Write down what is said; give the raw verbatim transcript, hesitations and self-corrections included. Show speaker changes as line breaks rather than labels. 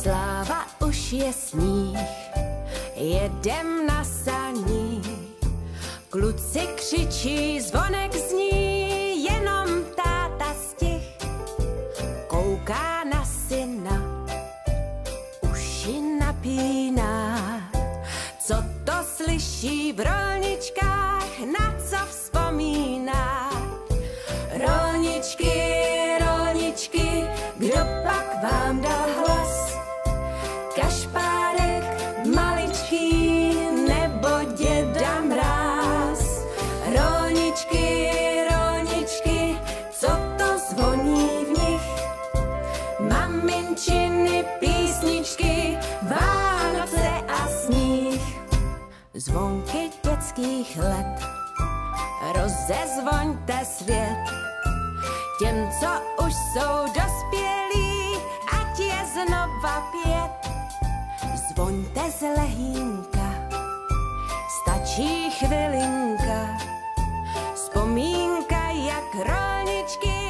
Sláva už je sníh, jedem na saních. Kluci křičí, zvonek zní, jenom táta stih. Kouká na syna, uši napíná. Co to slyší v rolničkách, na co vzpomíná? Rolničky, rolničky, kdo pak vám dal hlas? Kašpárek maličký nebo děda Mráz? Rolničky, rolničky, co to zvoní v nich? Maminčiny písničky, Vánoce a sníh. Zvonky dětských let, rozezvoňte svět. Těm, co už jsou dospělí, ať je znova pět. Zvoňte z lehínka, stačí chvilinka. Vzpomínka, jak rolničky